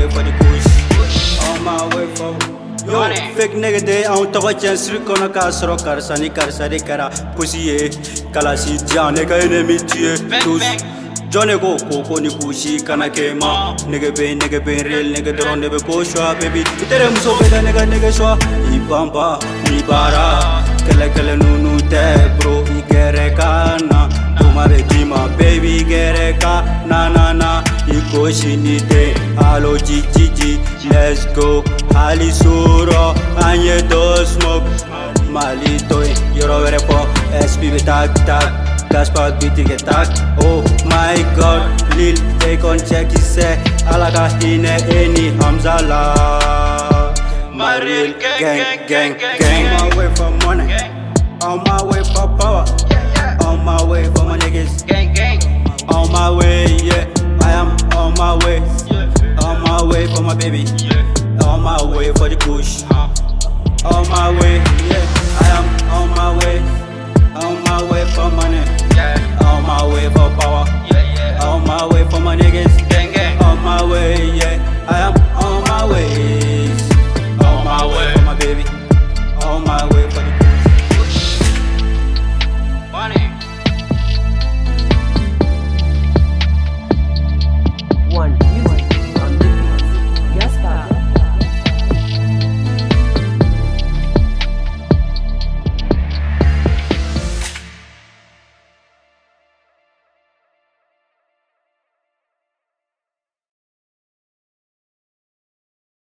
way for the kush. On my way for. Yo, Money. fake nigga day, I don't talk about chance. Rikona kasro karsani karsari kara pussy. Kalasi jaan nigga enemy tie. Johnny go koko ni kushi kana kema. Nigga be real nigga drone nigga ko shwa baby. Itere muso bela nigga shwa. Ibamba ibara. Kala nunu te bro igere kana. Tuma be kima baby igere ka na. Ikoshi ni te alo ji. Let's go. Ali suro anye do smoke. Malito yoro vere po. SPB tak. Gas pack beating get tag. Oh my god, Lil take on check he say Alaga hine any Hamzala. My real gang. On my way for money, on my way for power, on my way for my niggas. Gang. On my way, yeah, I am on my way. On my way for my baby, on my way for the kush. On my way, yeah, I am on my way. On my way for money. On my way for power. On my way for my niggas. On my way, yeah. I am on my way. On my way for my baby. On my way.